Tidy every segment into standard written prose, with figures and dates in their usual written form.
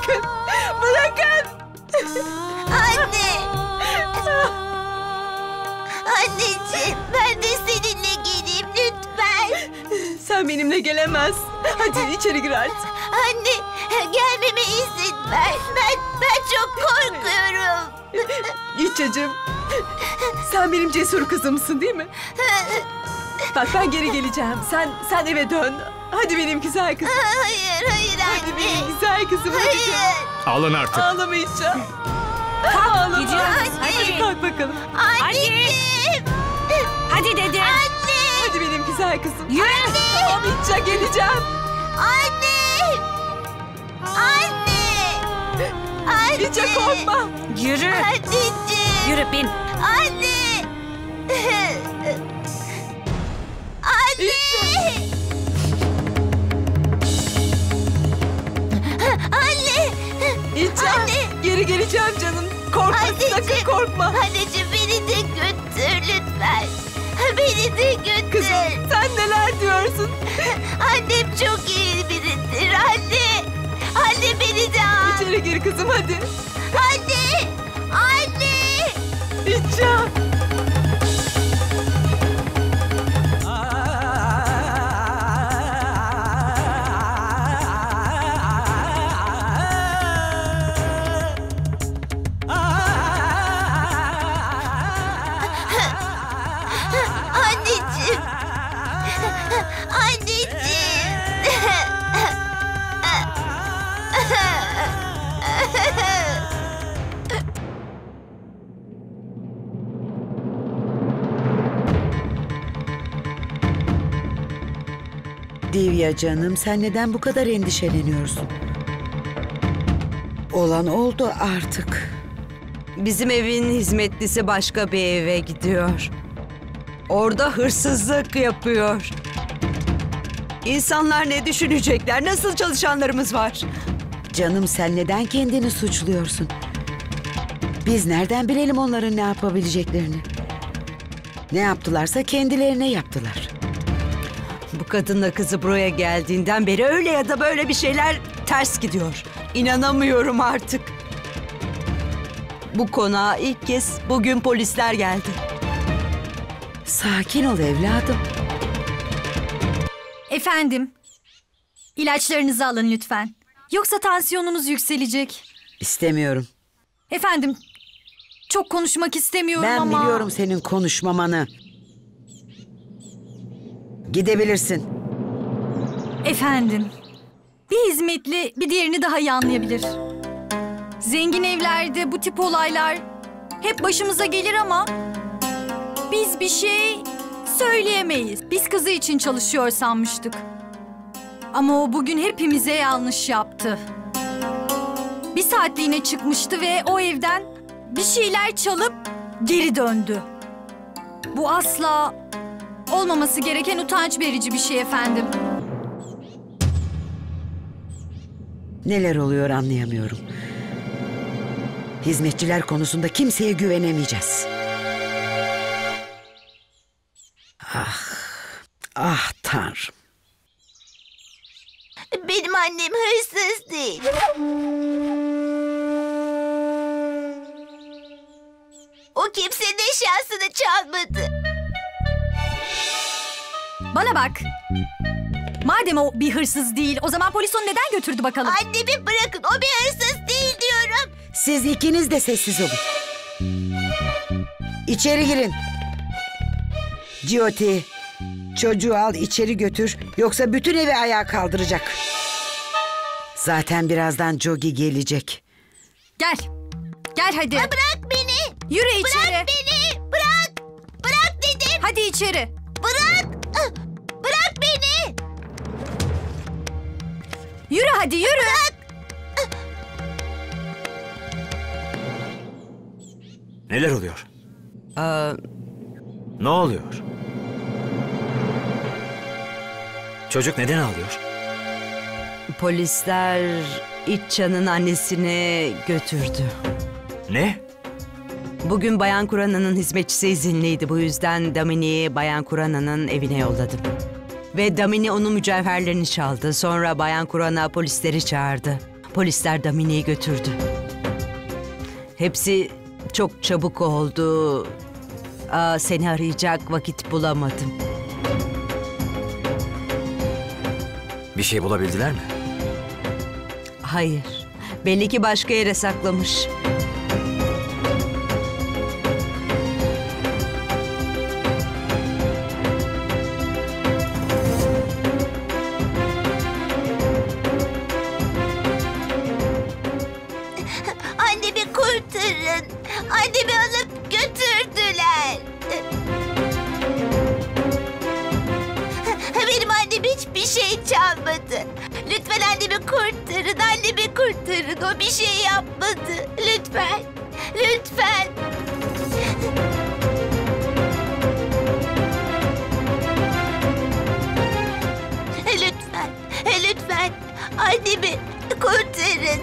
Bırakın. Bırakın. Anne. Anneciğim, ben de seninle geleyim lütfen. Sen benimle gelemezsin. Hadi içeri gir artık. Anne, gelmeme izin ver. Ben çok korkuyorum. İçacığım. Sen benim cesur kızımsın değil mi? Bak ben geri geleceğim. Sen eve dön. Hadi benim güzel kızım. Hayır anne. Hadi benim güzel kızım. Hadi Hayır. canım. Ağlan artık. Ağlamayacağım. Ağlama. gidiyoruz. Hadi kalk bakalım. Anneciğim. Hadi dedim. Anne. Hadi benim güzel kızım. Yürü. Tamam İtça geleceğim. Anne. Anne. Anne. İtça korkma. Yürü. Anneciğim. Yürü bin. Anne. Anne. Anne. İtça. Anne. Geri geleceğim canım. Korkma Anneciğim. sakın korkma. Anneciğim beni de götür lütfen. Beni de götür. Kızım sen neler diyorsun? Annem çok iyi biridir anne. Anne beni de al. İçeri gir kızım hadi. Anne. Anne. İtça. Anneciğim. Anneciğim. Divya canım, sen neden bu kadar endişeleniyorsun? Olan oldu artık. Bizim evin hizmetlisi başka bir eve gidiyor. Orada hırsızlık yapıyor. İnsanlar ne düşünecekler? Nasıl çalışanlarımız var? Canım sen neden kendini suçluyorsun? Biz nereden bilelim onların ne yapabileceklerini? Ne yaptılarsa kendilerine yaptılar. Bu kadınla kızı buraya geldiğinden beri öyle ya da böyle bir şeyler ters gidiyor. İnanamıyorum artık. Bu konağa ilk kez bugün polisler geldi. Sakin ol evladım. Efendim, ilaçlarınızı alın lütfen. Yoksa tansiyonunuz yükselecek. İstemiyorum. Efendim, çok konuşmak istemiyorum Ben ama... biliyorum senin konuşmamanı. Gidebilirsin. Efendim, bir hizmetli bir diğerini daha iyi anlayabilir. Zengin evlerde bu tip olaylar hep başımıza gelir ama... biz bir şey söyleyemeyiz. Biz kızı için çalışıyor sanmıştık. Ama o bugün hepimize yanlış yaptı. Bir saatliğine çıkmıştı ve o evden bir şeyler çalıp geri döndü. Bu asla olmaması gereken utanç verici bir şey efendim. Neler oluyor anlayamıyorum. Hizmetçiler konusunda kimseye güvenemeyeceğiz. Ah Tanrım. Benim annem hırsız değil. O kimsenin eşyasını çalmadı. Bana bak. Madem o bir hırsız değil, o zaman polis onu neden götürdü bakalım? Annemi bırakın, o bir hırsız değil diyorum. Siz ikiniz de sessiz olun. İçeri girin. Jyoti, çocuğu al içeri götür. Yoksa bütün evi ayağa kaldıracak. Zaten birazdan Jogi gelecek. Gel. Gel hadi. Bırak beni. Yürü içeri. Bırak beni. Bırak. Bırak dedim. Hadi içeri. Bırak. Bırak beni. Yürü hadi yürü. Neler oluyor? Aa, Ne oluyor? Çocuk neden ağlıyor? polisler İtça'nın annesini götürdü. Ne? Bugün Bayan Kurana'nın hizmetçisi izinliydi. Bu yüzden Damini'yi Bayan Kurana'nın evine yolladım. Ve Damini onun mücevherlerini çaldı. Sonra Bayan Kurana polisleri çağırdı. polisler Damine'yi götürdü. Hepsi çok çabuk oldu. Seni arayacak vakit bulamadım. Bir şey bulabildiler mi? Hayır. Belli ki başka yere saklamış. Annemi kurtarın. Annemi alıp götürdüler. Benim annem hiçbir şey çalmadı. Lütfen annemi kurtarın. Annemi kurtarın. O bir şey yapmadı. Lütfen. Lütfen. Lütfen. Lütfen. Annemi kurtarın.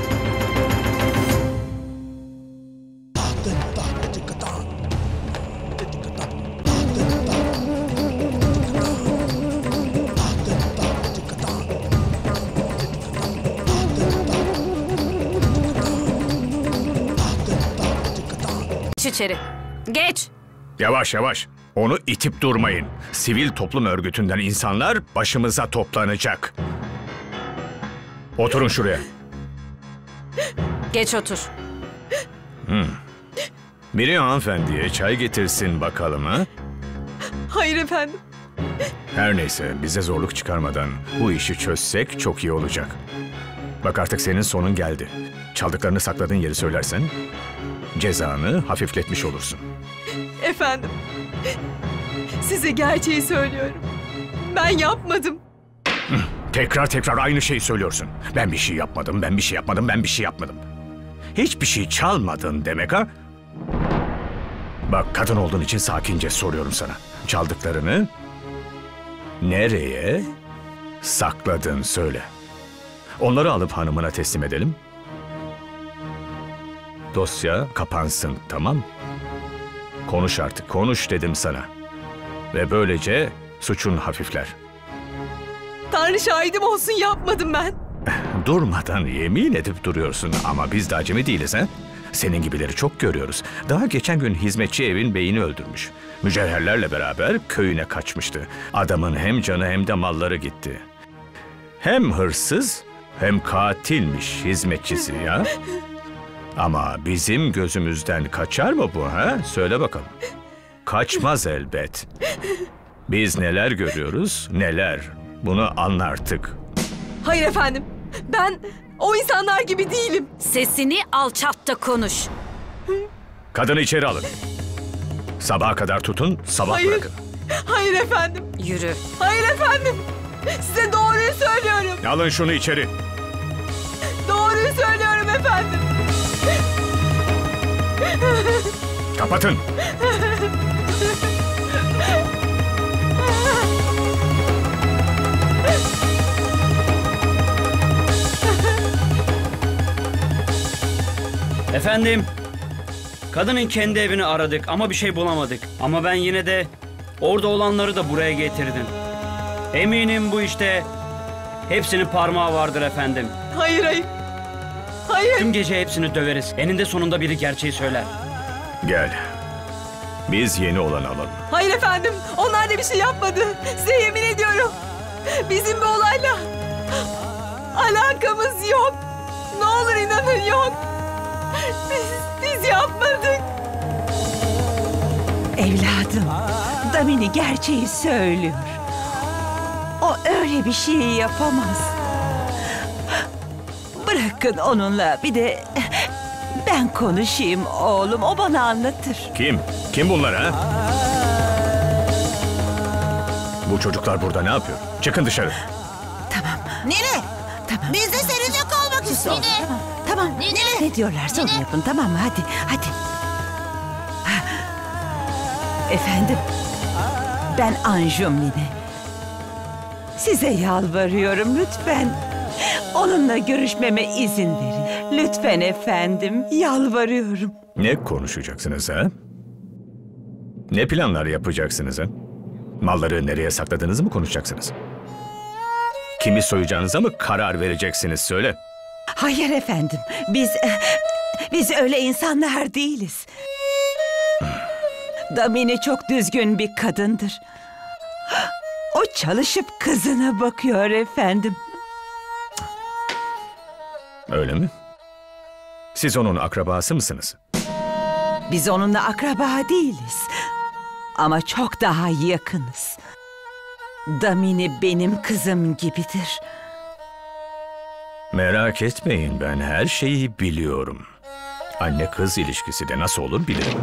Geç içeri. Geç. Yavaş yavaş. Onu itip durmayın. Sivil toplum örgütünden insanlar başımıza toplanacak. Oturun şuraya. Geç otur. Biri hanımefendiye çay getirsin bakalım ha. Hayır efendim. Her neyse bize zorluk çıkarmadan bu işi çözsek çok iyi olacak. Bak artık senin sonun geldi. Çaldıklarını sakladığın yeri söylersen cezanı hafifletmiş olursun. Efendim. Size gerçeği söylüyorum. Ben yapmadım. Tekrar tekrar aynı şeyi söylüyorsun. Ben bir şey yapmadım, ben bir şey yapmadım, ben bir şey yapmadım. Hiçbir şey çalmadın demek ha? Bak kadın olduğun için sakince soruyorum sana. Çaldıklarını nereye sakladın söyle. Onları alıp hanımına teslim edelim. Dosya kapansın, tamam? Konuş artık, konuş dedim sana. Ve böylece suçun hafifler. Tanrı şahidim olsun, yapmadım ben. Durmadan yemin edip duruyorsun ama biz de acemi değiliz ha? Senin gibileri çok görüyoruz. Daha geçen gün hizmetçi evin beyini öldürmüş. Mücevherlerle beraber köyüne kaçmıştı. Adamın hem canı hem de malları gitti. Hem hırsız hem katilmiş hizmetçisi ya. Ama bizim gözümüzden kaçar mı bu ha? Söyle bakalım. Kaçmaz elbet. Biz neler görüyoruz, neler. Bunu anla artık. Hayır efendim. Ben o insanlar gibi değilim. Sesini alçalt da konuş. Kadını içeri alın. Sabaha kadar tutun, sabah Hayır. bırakın. Hayır efendim. Yürü. Hayır efendim. Size doğruyu söylüyorum. Alın şunu içeri. Doğruyu söylüyorum efendim. Kapatın. Efendim, kadının kendi evini aradık ama bir şey bulamadık. Ama ben yine de orada olanları da buraya getirdim. Eminim bu işte hepsinin parmağı vardır efendim. Hayır hayır. Hayır. Tüm gece hepsini döveriz. Eninde sonunda biri gerçeği söyler. Gel. Biz yeni olanı alalım. Hayır efendim. Onlar da bir şey yapmadı. Size yemin ediyorum. Bizim bu olayla alakamız yok. Ne olur inanın yok. Biz yapmadık. Evladım, Damini gerçeği söylüyor. O öyle bir şey yapamaz. Bırakın onunla, bir de ben konuşayım oğlum, o bana anlatır. Kim? Kim bunlar ha? Bu çocuklar burada ne yapıyor? Çıkın dışarı. Nene. Tamam. Biz de seninle kalmak istiyoruz. Nene. Tamam, Nene. ne diyorlarsa onu Nene. yapın, tamam mı? Hadi. Efendim, ben Anjum Nine. Size yalvarıyorum lütfen. Onunla görüşmeme izin verin. Lütfen efendim, yalvarıyorum. Ne konuşacaksınız ha? Ne planlar yapacaksınız ha? Malları nereye sakladığınızı mı konuşacaksınız? Kimi soyacağınıza mı karar vereceksiniz söyle. Hayır efendim. Biz öyle insanlar değiliz. Damini çok düzgün bir kadındır. O çalışıp kızına bakıyor efendim. Öyle mi? Siz onun akrabası mısınız? Biz onunla akraba değiliz. Ama çok daha yakınız. Damini benim kızım gibidir. Merak etmeyin, ben her şeyi biliyorum. Anne kız ilişkisi de nasıl olur bilirim.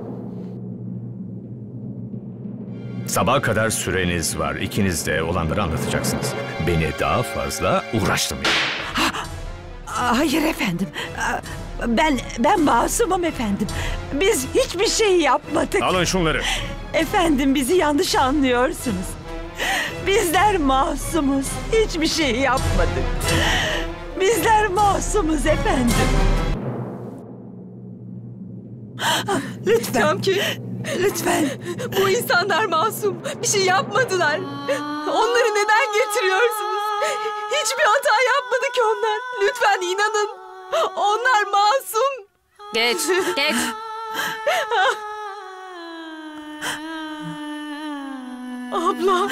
Sabaha kadar süreniz var. İkiniz de olanları anlatacaksınız. Beni daha fazla uğraştırmayın. Hayır efendim. Ben masumum efendim. Biz hiçbir şey yapmadık. Alın şunları. Efendim bizi yanlış anlıyorsunuz. Bizler masumuz. Hiçbir şey yapmadık. Bizler masumuz efendim. Lütfen. Camki, Lütfen. bu insanlar masum. Bir şey yapmadılar. Onları neden getiriyorsunuz? Hiçbir hata yapmadı ki onlar. Lütfen inanın. Onlar masum. Geç, geç. Abla.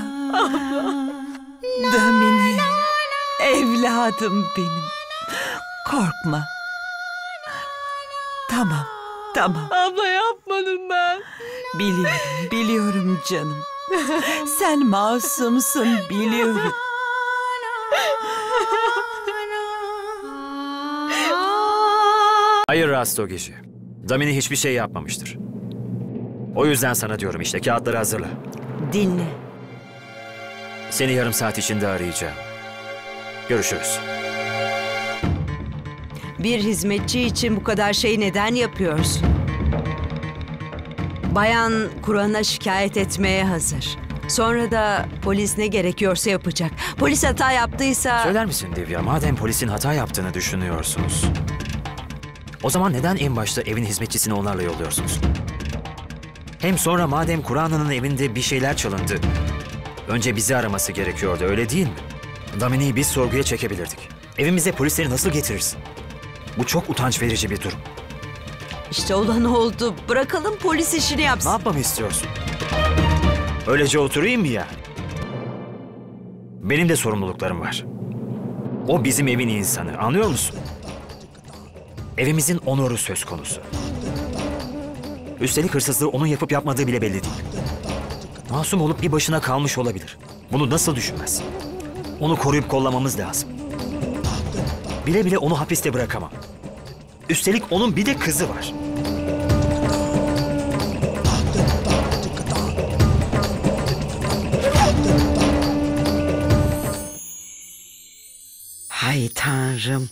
Damini. Evladım benim. Korkma. Tamam. Tamam. Abla yapmadım ben. Biliyorum canım. Sen masumsun biliyorum. Hayır Rastogici. Damini hiçbir şey yapmamıştır. O yüzden sana diyorum işte, kağıtları hazırla. Dinle. Seni yarım saat içinde arayacağım. Görüşürüz. Bir hizmetçi için bu kadar şey neden yapıyorsun? Bayan Kur'an'a şikayet etmeye hazır. Sonra da polis ne gerekiyorsa yapacak. Polis hata yaptıysa... Söyler misin Divya, madem polisin hata yaptığını düşünüyorsunuz, o zaman neden en başta evin hizmetçisini onlarla yolluyorsunuz? Hem sonra madem Kur'an'ın evinde bir şeyler çalındı, önce bizi araması gerekiyordu, öyle değil mi? Damini'yi biz sorguya çekebilirdik. Evimize polisleri nasıl getirirsin? Bu çok utanç verici bir durum. İşte olan oldu. Bırakalım polis işini Ne yapsın. yapmamı istiyorsun? Öylece oturayım mı ya? Benim de sorumluluklarım var. O bizim evin insanı, anlıyor musun? Evimizin onuru söz konusu. Üstelik hırsızlığı onun yapıp yapmadığı bile belli değil. Masum olup bir başına kalmış olabilir. Bunu nasıl düşünmezsin? Onu koruyup kollamamız lazım. Bile bile onu hapiste bırakamam. Üstelik onun bir de kızı var. Hay Tanrım.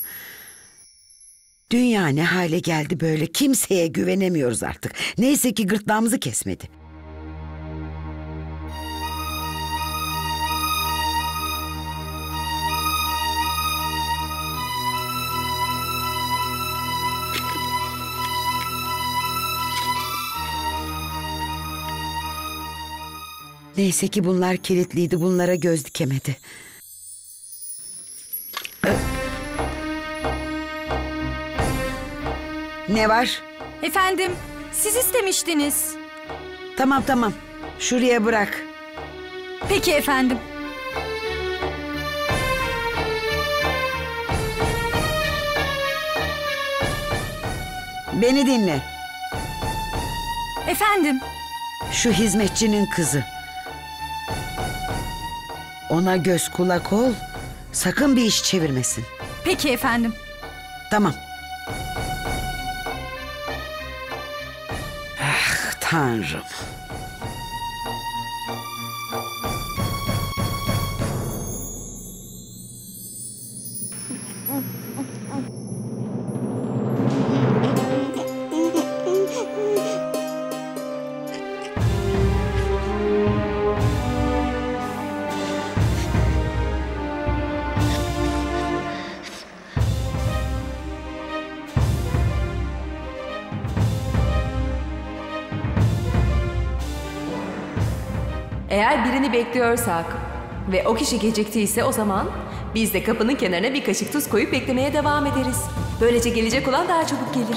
Dünya ne hale geldi böyle? Kimseye güvenemiyoruz artık. Neyse ki gırtlağımızı kesmedi. Neyse ki bunlar kilitliydi. Bunlara göz dikemedi. Ne var? Efendim, siz istemiştiniz. Tamam. Şuraya bırak. Peki efendim. Beni dinle. Efendim, Şu hizmetçinin kızı. Ona göz kulak ol. Sakın bir iş çevirmesin. peki efendim. Tamam. Ah Tanrım. Eğer birini bekliyorsak ve o kişi geciktiyse o zaman Biz de kapının kenarına bir kaşık tuz koyup beklemeye devam ederiz. Böylece gelecek olan daha çabuk gelir.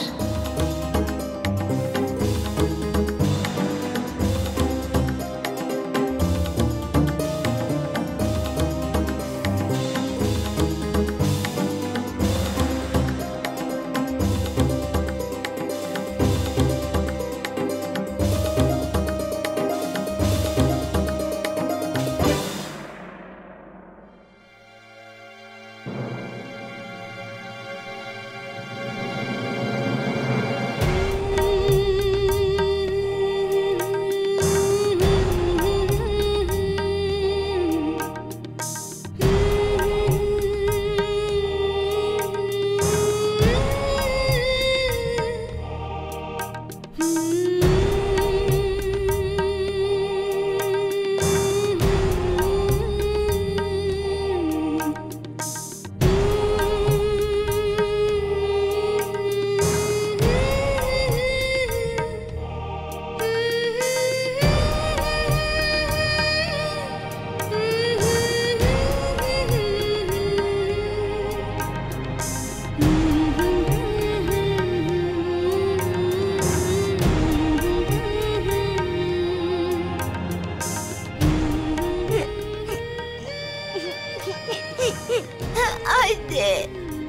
Anne.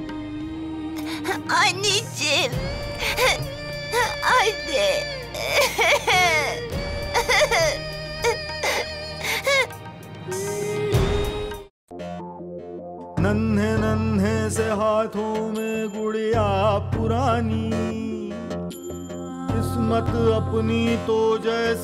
Anneciğim. Anne. नन्हे नन्हे से हाथों में गुड़िया पुरानी, किस्मत अपनी तो जैसे